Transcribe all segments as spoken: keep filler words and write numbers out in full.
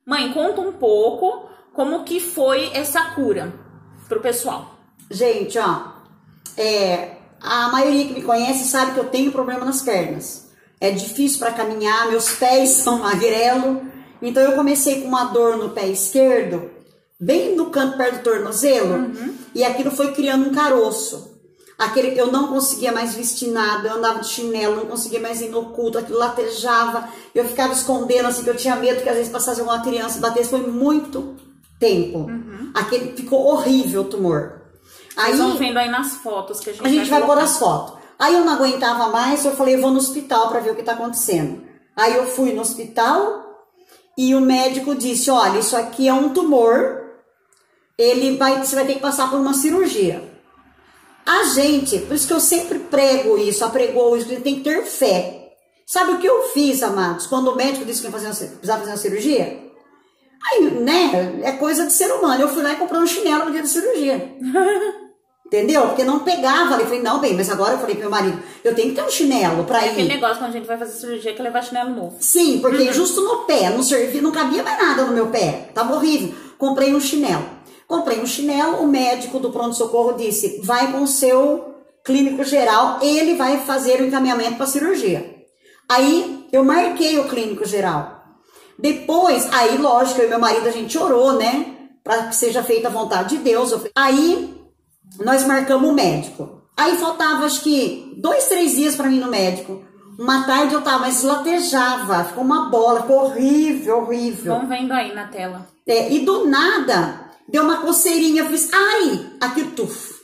Mãe, conta um pouco como que foi essa cura pro pessoal. Gente, ó, é, a maioria que me conhece sabe que eu tenho problema nas pernas. É difícil para caminhar, meus pés são magrelo. Então eu comecei com uma dor no pé esquerdo, bem no canto perto do tornozelo, uhum. E aquilo foi criando um caroço. Aquele, eu não conseguia mais vestir nada, eu andava de chinelo, não conseguia mais ir no culto, aquilo latejava, eu ficava escondendo, assim, que eu tinha medo que às vezes passasse alguma criança, batesse, foi muito tempo. Uhum. Aquele, ficou horrível o tumor. Aí, vocês vão vendo aí nas fotos que a gente A gente vai, vai pôr as fotos. Aí eu não aguentava mais, eu falei, eu vou no hospital para ver o que tá acontecendo. Aí eu fui no hospital e o médico disse, olha, isso aqui é um tumor, ele vai, você vai ter que passar por uma cirurgia. A gente, por isso que eu sempre prego isso, apregou isso, tem que ter fé. Sabe o que eu fiz, amados? Quando o médico disse que ia fazer uma, precisava fazer uma cirurgia? Aí, né, é coisa de ser humano. Eu fui lá e comprei um chinelo no dia da cirurgia. Entendeu? Porque não pegava. Eu falei, não, bem, mas agora eu falei pro meu marido, eu tenho que ter um chinelo pra ir. Aquele negócio quando a gente vai fazer cirurgia que é levar chinelo novo. Sim, porque uhum. justo no pé, não servia, não cabia mais nada no meu pé. Tava horrível. Comprei um chinelo. Comprei um chinelo, o médico do pronto-socorro disse, vai com o seu clínico geral, ele vai fazer o encaminhamento para cirurgia. Aí eu marquei o clínico geral. Depois, aí lógico, eu e meu marido a gente orou, né, para que seja feita a vontade de Deus. Aí nós marcamos o médico. Aí faltava acho que dois, três dias para mim no médico. Uma tarde eu tava, mas latejava, ficou uma bola, ficou horrível, horrível. Vamos vendo aí na tela. É, e do nada... Deu uma coceirinha, eu fiz, ai, aqui tuf.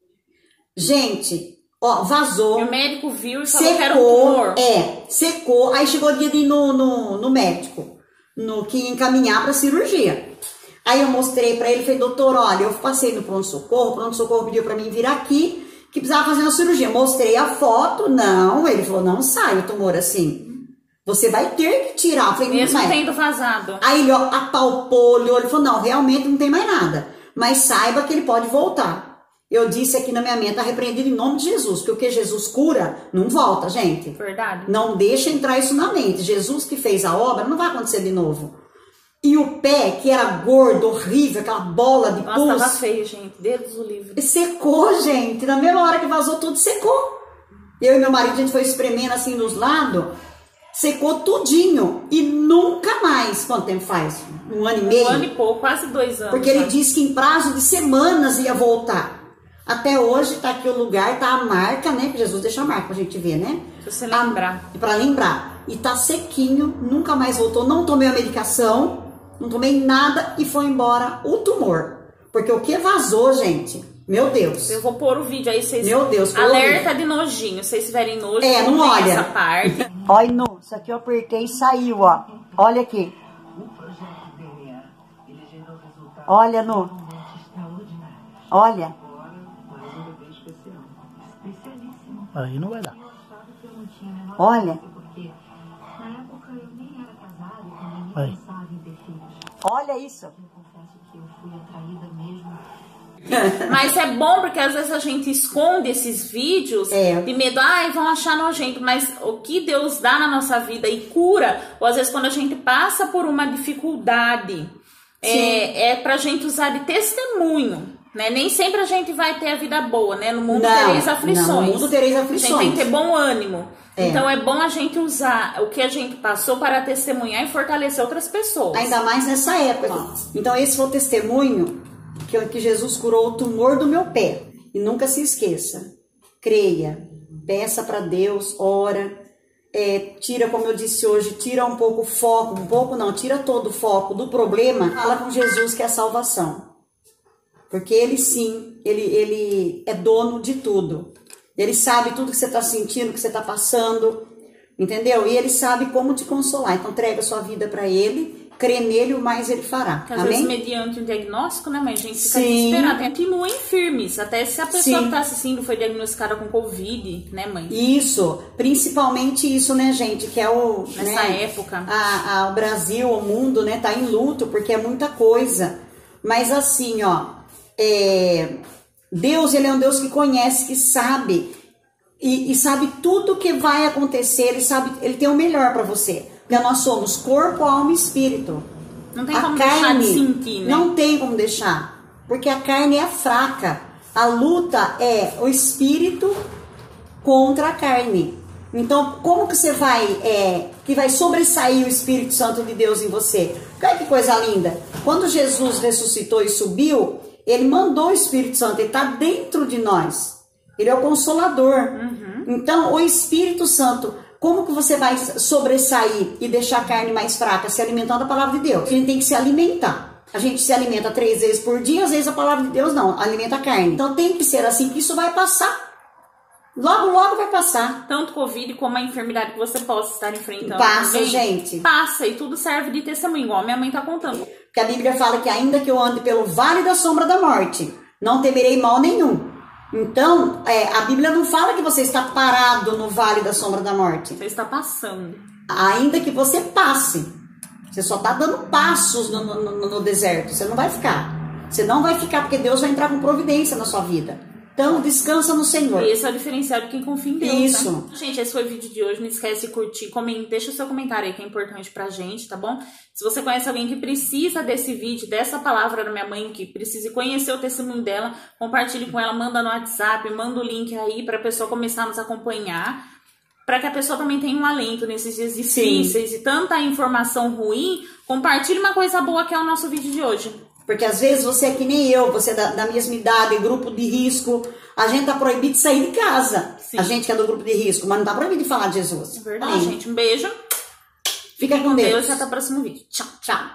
Gente, ó, vazou. E o médico viu e falou secou, que era um tumor. É, secou. Aí chegou o dia de ir no, no, no médico, no que ia encaminhar para cirurgia. Aí eu mostrei para ele, falei, doutor, olha, eu passei no pronto-socorro, o pronto-socorro pediu para mim vir aqui, que precisava fazer uma cirurgia. Mostrei a foto, não, ele falou, não sai o tumor assim. Você vai ter que tirar. Eu falei, mesmo mas... tendo vazado. Aí ele ó, apalpou, olhou, ele falou, não, realmente não tem mais nada. Mas saiba que ele pode voltar. Eu disse aqui na minha mente, tá repreendido em nome de Jesus. Porque o que Jesus cura, não volta, gente. Verdade. Não deixa entrar isso na mente. Jesus que fez a obra, não vai acontecer de novo. E o pé, que era gordo, horrível, aquela bola de pus. Nossa, tava feio, gente. Deus do livro. Secou, gente. Na mesma hora que vazou tudo, secou. Eu e meu marido, a gente foi espremendo assim nos lados. Secou tudinho e nunca mais. Quanto tempo faz? Um ano e meio? Um ano e pouco, quase dois anos. Porque ele disse que em prazo de semanas ia voltar. Até hoje tá aqui o lugar, tá a marca, né? Que Jesus deixa a marca pra gente ver, né? Pra você lembrar. A, pra lembrar. E tá sequinho, nunca mais voltou. Não tomei a medicação, não tomei nada e foi embora o tumor. Porque o que vazou, gente... Meu Deus. Eu vou pôr o vídeo aí, vocês... Meu Deus. Alerta de nojinho. Se vocês tiverem nojo, é, não olha essa parte. Olha, Nu, isso aqui eu apertei e saiu, ó. Olha aqui. Olha, Nu. Olha. Aí não vai dar. Olha. Aí. Olha isso. Mas é bom porque às vezes a gente esconde esses vídeos é. de medo, ai, vão achar nojento, mas o que Deus dá na nossa vida e cura, ou às vezes quando a gente passa por uma dificuldade, é, é pra gente usar de testemunho, né? Nem sempre a gente vai ter a vida boa, né? No mundo não, tereis aflições. Não, no mundo tereis aflições. A gente tem que ter bom ânimo. É. Então é bom a gente usar o que a gente passou para testemunhar e fortalecer outras pessoas. Ainda mais nessa época. Então esse foi o testemunho que, que Jesus curou o tumor do meu pé. E nunca se esqueça, creia, peça para Deus, ora, é, tira, como eu disse hoje, tira um pouco o foco, um pouco não, tira todo o foco do problema, fala com Jesus que é a salvação. Porque ele sim, ele, ele é dono de tudo. Ele sabe tudo que você está sentindo, que você está passando, entendeu? E ele sabe como te consolar. Então entrega a sua vida para ele, crê nele, o mais ele fará. Porque às Amém? vezes, mediante um diagnóstico, né, mãe? A gente fica Sim. desesperada. Continuem firmes. Até se a pessoa Sim. que está assistindo foi diagnosticada com Covid, né, mãe? Isso. Principalmente isso, né, gente? Que é o... Nessa né, época. A, a, o Brasil, o mundo, né? Tá em luto, porque é muita coisa. Mas assim, ó... É, Deus, ele é um Deus que conhece, que sabe... E, e sabe tudo que vai acontecer. Ele sabe... Ele tem o melhor para você. Porque nós somos corpo, alma e espírito. Não tem a como carne, deixar de sentir, né? Não tem como deixar, porque a carne é fraca. A luta é o espírito contra a carne. Então, como que você vai, é, que vai sobressair o Espírito Santo de Deus em você? Olha que coisa linda. Quando Jesus ressuscitou e subiu, ele mandou o Espírito Santo, ele está dentro de nós. Ele é o Consolador. Uhum. Então, o Espírito Santo, como que você vai sobressair e deixar a carne mais fraca? Se alimentando da palavra de Deus. A gente tem que se alimentar. A gente se alimenta três vezes por dia, às vezes a palavra de Deus não, alimenta a carne. Então, tem que ser assim, que isso vai passar. Logo, logo vai passar. Tanto Covid como a enfermidade que você possa estar enfrentando. Passa, também, gente. Passa, e tudo serve de testemunho, igual a minha mãe tá contando. Porque a Bíblia fala que ainda que eu ande pelo vale da sombra da morte, não temerei mal nenhum. Então, é, a Bíblia não fala que você está parado no vale da sombra da morte. Você está passando. Ainda que você passe. Você só está dando passos no, no, no, no deserto. Você não vai ficar. Você não vai ficar, porque Deus vai entrar com providência na sua vida. Então, descansa no Senhor. E esse é o diferencial de quem confia em Deus. Isso. Né? Gente, esse foi o vídeo de hoje. Não esquece de curtir, comenta, deixa o seu comentário aí que é importante pra gente, tá bom? Se você conhece alguém que precisa desse vídeo, dessa palavra da minha mãe, que precisa conhecer o testemunho dela, compartilhe com ela, manda no WhatsApp, manda o link aí pra pessoa começar a nos acompanhar. Para que a pessoa também tenha um alento nesses dias difíceis. Sim. E tanta informação ruim, compartilhe uma coisa boa que é o nosso vídeo de hoje. Porque às vezes você é que nem eu, você é da, da mesma idade, grupo de risco. A gente tá proibido de sair de casa. Sim. A gente que é do grupo de risco, mas não tá proibido de falar de Jesus. É verdade, Sim. gente. Um beijo. Fica com Deus. Deus e até o próximo vídeo. Tchau, tchau.